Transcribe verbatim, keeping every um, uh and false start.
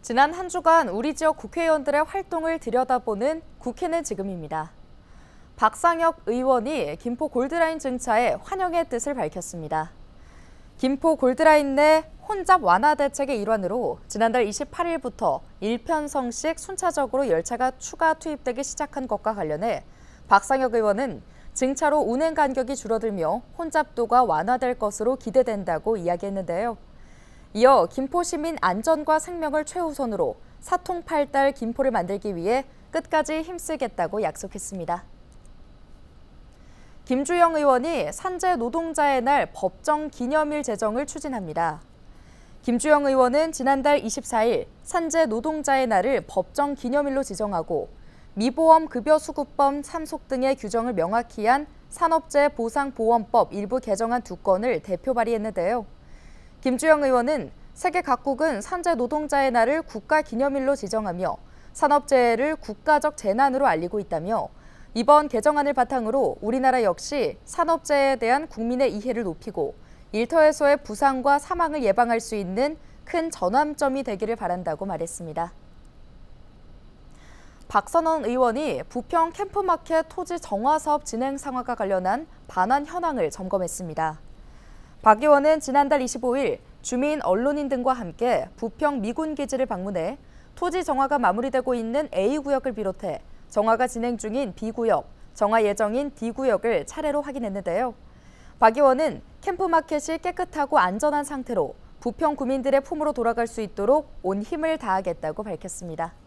지난 한 주간 우리 지역 국회의원들의 활동을 들여다보는 국회는 지금입니다. 박상혁 의원이 김포 골드라인 증차에 환영의 뜻을 밝혔습니다. 김포 골드라인 내 혼잡 완화 대책의 일환으로 지난달 이십팔일부터 일편성씩 순차적으로 열차가 추가 투입되기 시작한 것과 관련해 박상혁 의원은 증차로 운행 간격이 줄어들며 혼잡도가 완화될 것으로 기대된다고 이야기했는데요. 이어 김포 시민 안전과 생명을 최우선으로 사통팔달 김포를 만들기 위해 끝까지 힘쓰겠다고 약속했습니다. 김주영 의원이 산재 노동자의 날 법정 기념일 제정을 추진합니다. 김주영 의원은 지난달 이십사일 산재 노동자의 날을 법정 기념일로 지정하고 미보험 급여수급범 참속 등의 규정을 명확히 한 산업재해 보상보험법 일부 개정안 두 건을 대표 발의했는데요. 김주영 의원은 세계 각국은 산재 노동자의 날을 국가기념일로 지정하며 산업재해를 국가적 재난으로 알리고 있다며 이번 개정안을 바탕으로 우리나라 역시 산업재해에 대한 국민의 이해를 높이고 일터에서의 부상과 사망을 예방할 수 있는 큰 전환점이 되기를 바란다고 말했습니다. 박선원 의원이 부평 캠프마켓 토지 정화 사업 진행 상황과 관련한 반환 현황을 점검했습니다. 박 의원은 지난달 이십오일 주민, 언론인 등과 함께 부평 미군기지를 방문해 토지 정화가 마무리되고 있는 A구역을 비롯해 정화가 진행 중인 B구역, 정화 예정인 D구역을 차례로 확인했는데요. 박 의원은 캠프마켓이 깨끗하고 안전한 상태로 부평 구민들의 품으로 돌아갈 수 있도록 온 힘을 다하겠다고 밝혔습니다.